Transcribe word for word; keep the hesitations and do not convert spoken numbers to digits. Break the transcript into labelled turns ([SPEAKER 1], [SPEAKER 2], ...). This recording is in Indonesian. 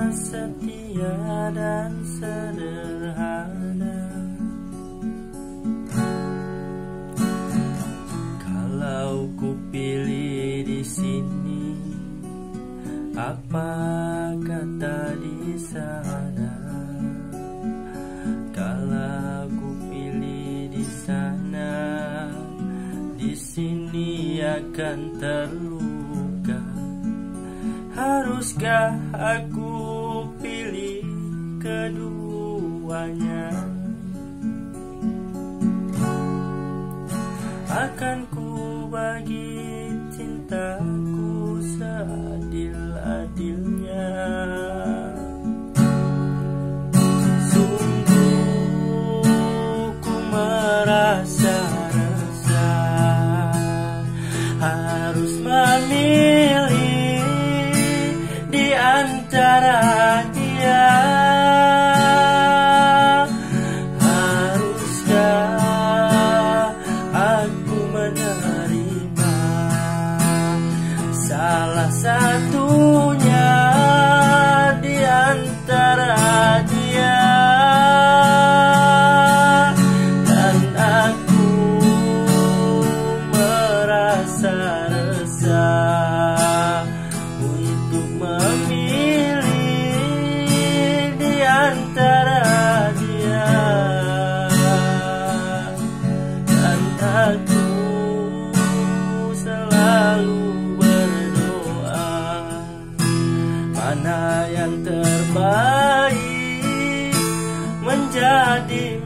[SPEAKER 1] setia dan sederhana. Kalau ku pilih di sini, apa kata di sana? Kalau ku pilih di sana, di sini akan terluka. Haruskah aku pilih keduanya? Akan ku bagi cintaku seadil-adilnya. Sungguh ku merasa resah, harus memilih di antara dia. Haruskah aku menerima salah satunya di antara dia dan aku merasa resah untuk memilih di antara dia dan aku selalu berdoa mana yang terbaik menjadi